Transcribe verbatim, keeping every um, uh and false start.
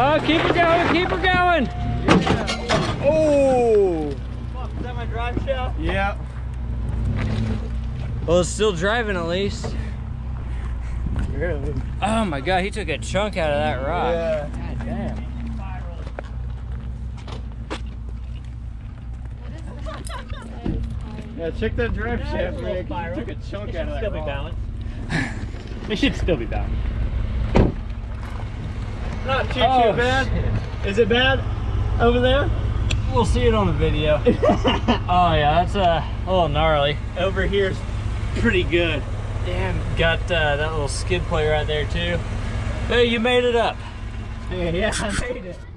Oh, keep her going, keep her going. Yeah. Oh. Fuck, is that my drive shaft? Yeah. Well, it's still driving at least. Really? Oh my God, he took a chunk out of that rock. Yeah. God damn. Yeah, check that drive Yeah, shaft, it's a little man. spiral. You took a chunk It out should of that still be rock. balanced. It should still be balanced. Not too, Oh, too bad. Is it bad over there? We'll see it on the video. Oh yeah, that's uh, a little gnarly. Over here's pretty good. Damn, got uh, that little skid plate right there too. Hey, you made it up. Yeah, yeah, I made it.